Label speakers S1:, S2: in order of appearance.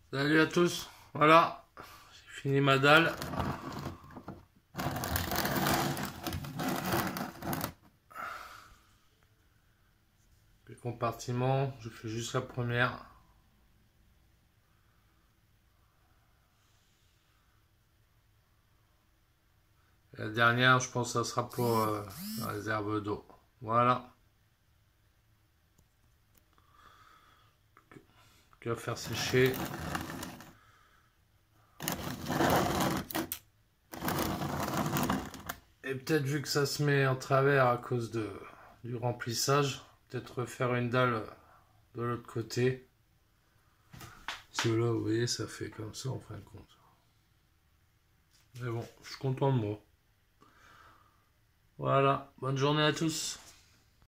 S1: Salut à tous, voilà, j'ai fini ma dalle. Les compartiments, je fais juste la première. Et la dernière, je pense que ça sera pour la réserve d'eau. Voilà. Que faire sécher. Et peut-être vu que ça se met en travers à cause du remplissage, peut-être refaire une dalle de l'autre côté. Celui-là, vous voyez, ça fait comme ça en fin de compte. Mais bon, je suis content de moi. Voilà, bonne journée à tous.